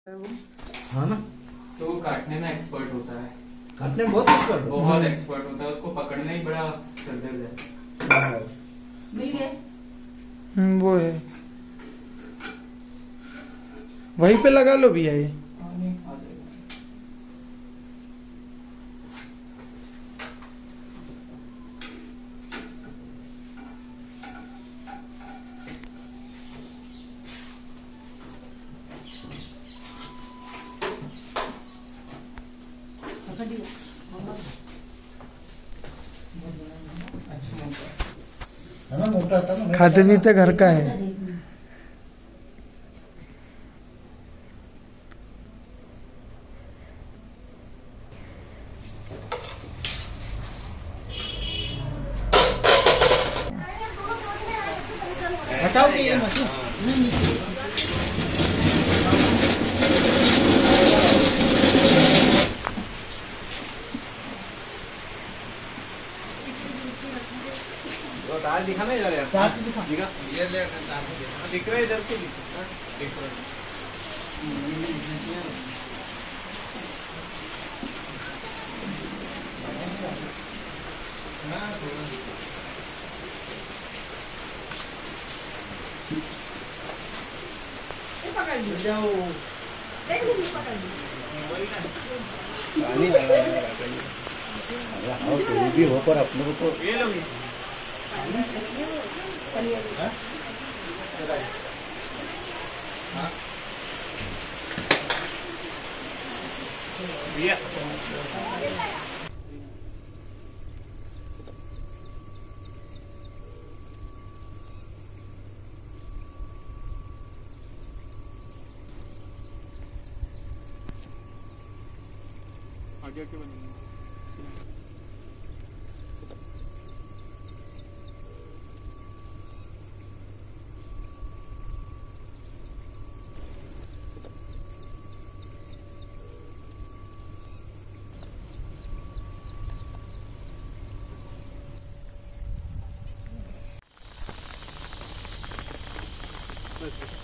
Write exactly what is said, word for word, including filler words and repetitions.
हाँ ना, तो वो काटने में एक्सपर्ट होता है। काटने में बहुत एक्सपर्ट बहुत एक्सपर्ट होता है, उसको पकड़ना ही बड़ा सरदर्द है। मिल गए। हम्म, वो है, वहीं पे लगा लो भैया ये। हाँ, नहीं, आ जाएगा। है ना, मोटा था ना। खाते पीते घर का है। हटाओ ये मशीन। तार दिखा ना इधर यार, तार दिखा दिखा इधर ले तार दिखा, दिख रहा है इधर से दिखा, दिख रहा है। पकड़ जाओ। पानी लगा आओ तो भी हो पर अपने को तो ये लो भैया आगे आके बनेंगे। बस